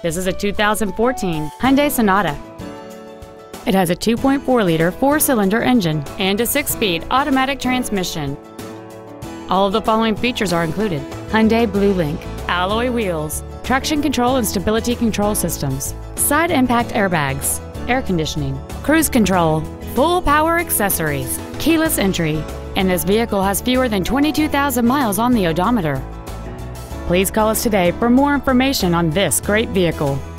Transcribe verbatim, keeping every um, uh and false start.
This is a two thousand fourteen Hyundai Sonata. It has a two point four liter four-cylinder engine and a six-speed automatic transmission. All of the following features are included: Hyundai Blue Link, alloy wheels, traction control and stability control systems, side impact airbags, air conditioning, cruise control, full power accessories, keyless entry, and this vehicle has fewer than twenty-two thousand miles on the odometer. Please call us today for more information on this great vehicle.